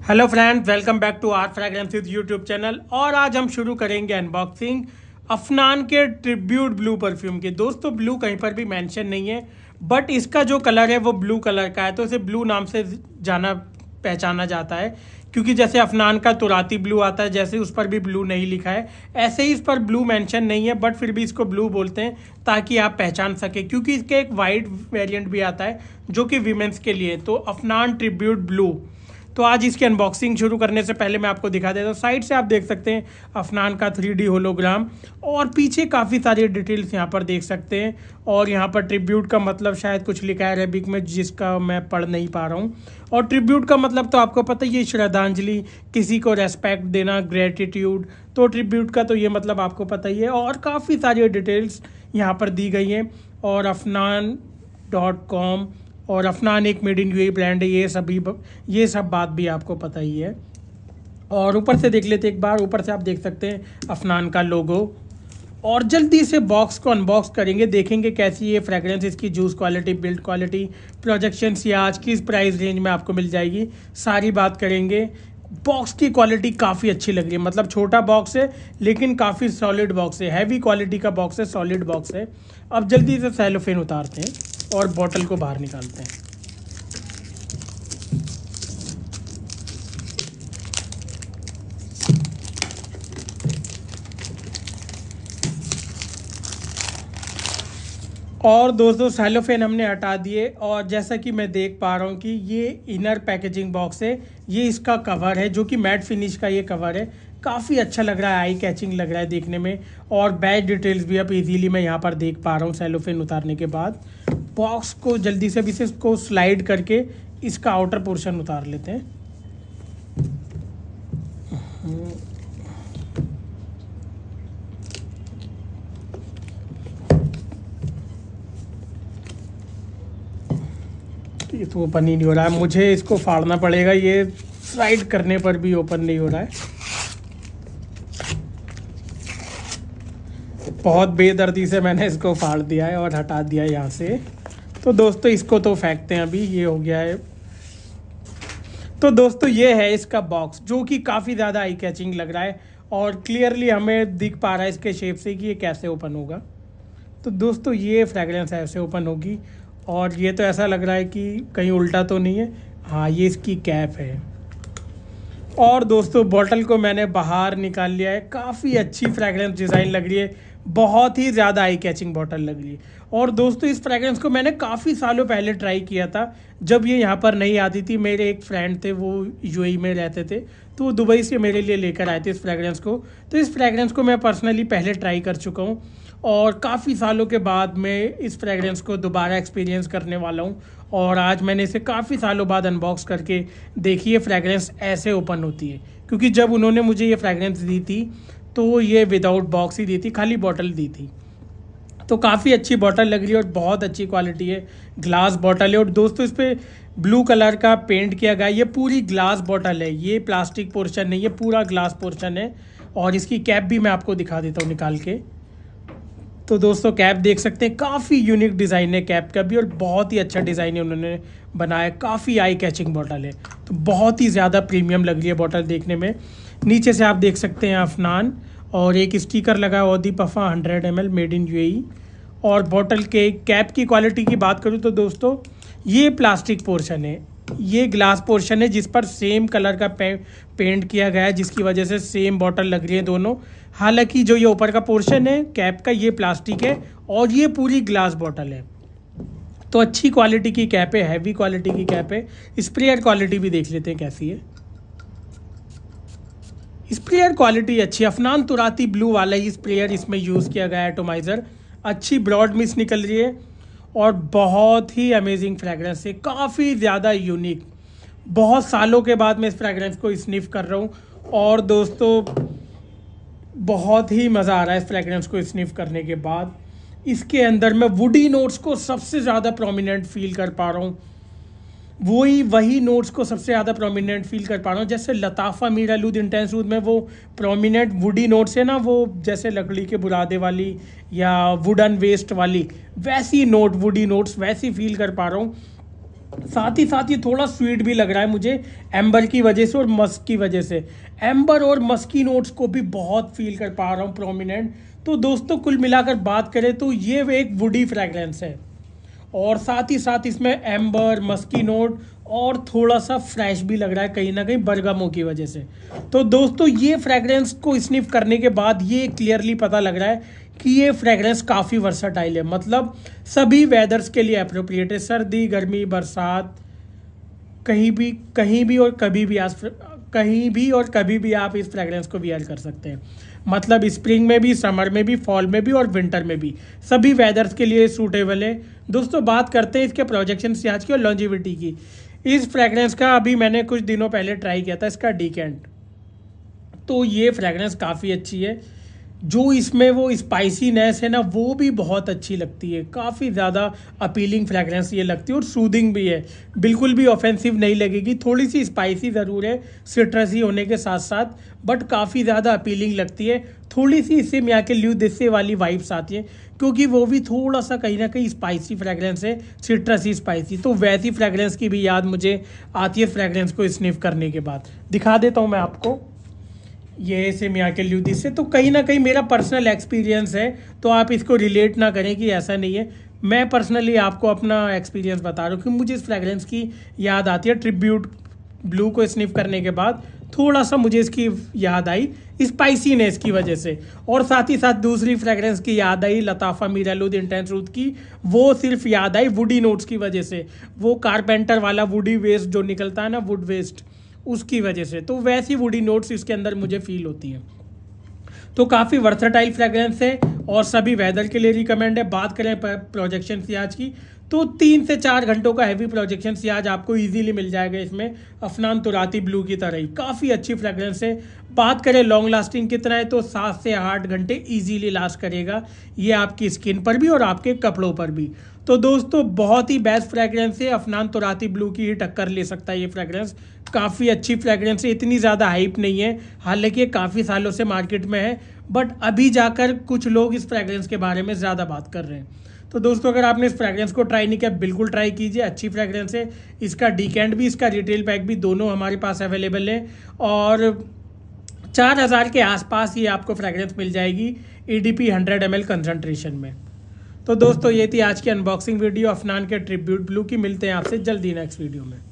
Hello friends, welcome back to our fragrances YouTube channel. और आज हम शुरू करेंगे अनबॉक्सिंग अफनान के ट्रिब्यूट ब्लू परफ्यूम की। दोस्तों, ब्लू कहीं पर भी मेंशन नहीं है, बट इसका जो कलर है वो ब्लू कलर का है, तो इसे ब्लू नाम से पहचाना जाता है। क्योंकि जैसे अफनान का तुराती ब्लू आता है, जैसे उस पर भी ब्लू नहीं लिखा है, ऐसे ही इस पर ब्लू मेंशन नहीं है, बट फिर भी इसको ब्लू बोलते हैं ताकि आप पहचान सके। क्योंकि इसके एक वाइट वेरिएंट भी आता है जो कि वीमेंस के लिए, तो अफनान ट्रिब्यूट ब्लू। तो आज इसकी अनबॉक्सिंग शुरू करने से पहले मैं आपको दिखा देता हूँ। साइड से आप देख सकते हैं अफनान का 3D होलोग्राम, और पीछे काफ़ी सारी डिटेल्स यहाँ पर देख सकते हैं। और यहाँ पर ट्रिब्यूट का मतलब शायद कुछ लिखा है अरेबिक में, जिसका मैं पढ़ नहीं पा रहा हूँ। और ट्रिब्यूट का मतलब तो आपको पता ही है, श्रद्धांजलि, किसी को रेस्पेक्ट देना, ग्रेटिट्यूड। तो ट्रिब्यूट का तो ये मतलब आपको पता ही है। और काफ़ी सारी डिटेल्स यहाँ पर दी गई हैं। और afnan.com और अफनान एक मेड इन यूएई ब्रांड है, ये सब बात भी आपको पता ही है। और ऊपर से देख लेते एक बार, ऊपर से आप देख सकते हैं अफनान का लोगो। और जल्दी से बॉक्स को अनबॉक्स करेंगे, देखेंगे कैसी ये फ्रेग्रेंस, इसकी juice quality, build quality, projection, सियाज, किस प्राइस रेंज में आपको मिल जाएगी, सारी बात करेंगे। बॉक्स की क्वालिटी काफ़ी अच्छी लग रही है, मतलब छोटा बॉक्स है लेकिन काफ़ी सॉलिड बॉक्स है, हैवी क्वालिटी का बॉक्स है, सॉलिड बॉक्स है। अब जल्दी से सेलोफेन उतारते हैं और बॉटल को बाहर निकालते हैं। और दोस्तों, सेलोफेन हमने हटा दिए, और जैसा कि मैं देख पा रहा हूँ कि ये इनर पैकेजिंग बॉक्स है, ये इसका कवर है जो कि मैट फिनिश का ये कवर है। काफ़ी अच्छा लग रहा है, आई कैचिंग लग रहा है देखने में। और बैच डिटेल्स भी अब इजीली मैं यहाँ पर देख पा रहा हूँ सेलोफेन उतारने के बाद। बॉक्स को जल्दी से भी इसको स्लाइड करके इसका आउटर पोर्शन उतार लेते हैं। ये तो ओपन ही नहीं हो रहा है, मुझे इसको फाड़ना पड़ेगा, ये स्लाइड करने पर भी ओपन नहीं हो रहा है। बहुत बेदर्दी से मैंने इसको फाड़ दिया है और हटा दिया है यहाँ से। तो दोस्तों, इसको तो फेंकते हैं अभी, ये हो गया है। तो दोस्तों, ये है इसका बॉक्स जो कि काफ़ी ज़्यादा आई कैचिंग लग रहा है, और क्लियरली हमें दिख पा रहा है इसके शेप से कि ये कैसे ओपन होगा। तो दोस्तों, ये फ्रेग्रेंस ऐसे ओपन होगी, और ये तो ऐसा लग रहा है कि कहीं उल्टा तो नहीं है। हाँ, ये इसकी कैप है। और दोस्तों, बॉटल को मैंने बाहर निकाल लिया है। काफ़ी अच्छी फ्रेग्रेंस डिज़ाइन लग रही है, बहुत ही ज़्यादा आई कैचिंग बॉटल लग रही है। और दोस्तों, इस फ्रेग्रेंस को मैंने काफ़ी सालों पहले ट्राई किया था, जब ये यहाँ पर नहीं आती थी। मेरे एक फ्रेंड थे, वो यूएई में रहते थे, तो वो दुबई से मेरे लिए लेकर आए थे इस फ्रेग्रेंस को। तो इस फ्रेग्रेंस को मैं पर्सनली पहले ट्राई कर चुका हूँ, और काफ़ी सालों के बाद मैं इस फ्रेग्रेंस को दोबारा एक्सपीरियंस करने वाला हूँ। और आज मैंने इसे काफ़ी सालों बाद अनबॉक्स करके देखी है, फ्रेग्रेंस ऐसे ओपन होती है। क्योंकि जब उन्होंने मुझे ये फ्रेग्रेंस दी थी तो ये विदाउट बॉक्स ही दी थी, खाली बॉटल दी थी। तो काफ़ी अच्छी बॉटल लग रही है और बहुत अच्छी क्वालिटी है, ग्लास बॉटल है। और दोस्तों, इस पर ब्लू कलर का पेंट किया गया है। ये पूरी ग्लास बॉटल है, ये प्लास्टिक पोर्शन नहीं है, पूरा ग्लास पोर्शन है। और इसकी कैप भी मैं आपको दिखा देता हूँ निकाल के। तो दोस्तों, कैप देख सकते हैं, काफ़ी यूनिक डिज़ाइन है कैप का भी, और बहुत ही अच्छा डिज़ाइन है उन्होंने बनाया। काफ़ी आई कैचिंग बॉटल है, तो बहुत ही ज़्यादा प्रीमियम लग रही है बॉटल देखने में। नीचे से आप देख सकते हैं अफनान, और एक स्टिकर लगा है ओदी पफा 100 ml मेड इन यूएई। और बॉटल के कैप की क्वालिटी की बात करूँ तो दोस्तों, ये प्लास्टिक पोर्शन है, ये ग्लास पोर्शन है जिस पर सेम कलर का पेंट किया गया है, जिसकी वजह से सेम बॉटल लग रही है दोनों। हालांकि जो ये ऊपर का पोर्शन है कैप का, ये प्लास्टिक है, और ये पूरी ग्लास बॉटल है। तो अच्छी क्वालिटी की कैप है, हैवी क्वालिटी की कैप है। स्प्रेयर क्वालिटी भी देख लेते हैं कैसी है। स्प्रेयर क्वालिटी अच्छी, अफनान तुराती ब्लू वाला ही स्प्रेयर इसमें यूज़ किया गया है, एटोमाइज़र। अच्छी ब्रॉड मिस्ट निकल रही है, और बहुत ही अमेजिंग फ्रेग्रेंस है, काफ़ी ज़्यादा यूनिक। बहुत सालों के बाद मैं इस फ्रेग्रेंस को स्निफ कर रहा हूँ, और दोस्तों, बहुत ही मज़ा आ रहा है इस फ्रेग्रेंस को स्निफ करने के बाद। इसके अंदर मैं वुडी नोट्स को सबसे ज़्यादा प्रोमिनेंट फील कर पा रहा हूँ, वही नोट्स को सबसे ज़्यादा प्रोमिनेंट फील कर पा रहा हूँ। जैसे लताफ़ा मीरा लूद इंटेंस रूद में वो प्रोमिनेंट वुडी नोट्स है ना, वो जैसे लकड़ी के बुरादे वाली या वुडन वेस्ट वाली, वैसी नोट, वुडी नोट्स वैसी फील कर पा रहा हूँ। साथ ही थोड़ा स्वीट भी लग रहा है मुझे एम्बर की वजह से और मस्क की वजह से। एम्बर और मस्की नोट्स को भी बहुत फील कर पा रहा हूँ प्रोमिनेंट। तो दोस्तों कुल मिलाकर बात करें तो ये एक वुडी फ्रैग्रेंस है और साथ ही साथ इसमें एम्बर, मस्की नोट और थोड़ा सा फ्रेश भी लग रहा है कहीं ना कहीं बरगमो की वजह से। तो दोस्तों ये फ्रैग्रेंस को स्निफ करने के बाद ये क्लियरली पता लग रहा है कि ये फ्रैग्रेंस काफ़ी वर्सटाइल है, मतलब सभी वेदर्स के लिए अप्रोप्रिएट है। सर्दी, गर्मी, बरसात, कहीं भी और कभी भी आप इस फ्रैग्रेंस को वियर कर सकते हैं। मतलब स्प्रिंग में भी, समर में भी, फॉल में भी और विंटर में भी, सभी वेदर्स के लिए सूटेबल है। दोस्तों बात करते हैं इसके प्रोजेक्शन सियाज की और लॉन्जिविटी की। इस फ्रैग्रेंस का अभी मैंने कुछ दिनों पहले ट्राई किया था, इसका डिकेंट। तो ये फ्रैग्रेंस काफ़ी अच्छी है। जो इसमें वो स्पाइसीनेस है ना, वो भी बहुत अच्छी लगती है। काफ़ी ज़्यादा अपीलिंग फ्रैग्रेंस ये लगती है और सूदिंग भी है, बिल्कुल भी ऑफेंसिव नहीं लगेगी। थोड़ी सी स्पाइसी ज़रूर है सिट्रसी होने के साथ साथ, बट काफ़ी ज़्यादा अपीलिंग लगती है। थोड़ी सी इससे मिया के ल्यू दिस्से वाली वाइब्स आती है, क्योंकि वो भी थोड़ा सा कहीं ना कहीं स्पाइसी फ्रैग्रेंस है, सिट्रसी स्पाइसी। तो वैसी फ्रैग्रेंस की भी याद मुझे आती है फ्रैग्रेंस को स्निफ करने के बाद। दिखा देता हूँ मैं आपको, ये से मिया के ल्यूदी से। तो कहीं ना कहीं मेरा पर्सनल एक्सपीरियंस है, तो आप इसको रिलेट ना करें कि ऐसा नहीं है। मैं पर्सनली आपको अपना एक्सपीरियंस बता रहा हूँ कि मुझे इस फ्रैग्रेंस की याद आती है। ट्रिब्यूट ब्लू को स्निफ करने के बाद थोड़ा सा मुझे इसकी याद आई स्पाइसीनेस की वजह से, और साथ ही साथ दूसरी फ्रैग्रेंस की याद आई लताफा मिरालूद इंटेंस रूथ की। वो सिर्फ याद आई वुडी नोट्स की वजह से, वो कारपेंटर वाला वुडी वेस्ट जो निकलता है ना, वुड वेस्ट, उसकी वजह से। तो वैसी वुडी नोट्स इसके अंदर मुझे फील होती हैं। तो काफ़ी वर्सटाइल फ्रैग्रेंस है और सभी वेदर के लिए रिकमेंड है। बात करें प्रोजेक्शन सियाज की, तो 3 से 4 घंटों का हैवी प्रोजेक्शन सियाज आपको इजीली मिल जाएगा इसमें, अफनान तुराती ब्लू की तरह ही। काफ़ी अच्छी फ्रैग्रेंस है। बात करें लॉन्ग लास्टिंग कितना है, तो 7 से 8 घंटे इजीली लास्ट करेगा ये आपकी स्किन पर भी और आपके कपड़ों पर भी। तो दोस्तों बहुत ही बेस्ट फ्रैग्रेंस है, अफनान तुराती ब्लू की ही टक्कर ले सकता है ये फ्रैग्रेंस। काफ़ी अच्छी फ्रैग्रेंस है, इतनी ज़्यादा हाइप नहीं है, हालांकि ये काफ़ी सालों से मार्केट में है, बट अभी जाकर कुछ लोग इस फ्रैग्रेंस के बारे में ज़्यादा बात कर रहे हैं। तो दोस्तों अगर आपने इस फ्रैग्रेंस को ट्राई नहीं किया, बिल्कुल ट्राई कीजिए, अच्छी फ्रैग्रेंस है। इसका डिकेंट भी, इसका रिटेल पैक भी दोनों हमारे पास अवेलेबल है और 4000 के आसपास ही आपको फ्रैग्रेंस मिल जाएगी EDP 100 ml कंसनट्रेशन में। तो दोस्तों ये थी आज की अनबॉक्सिंग वीडियो अफनान के ट्रिब्यूट ब्लू की। मिलते हैं आपसे जल्दी नेक्स्ट वीडियो में।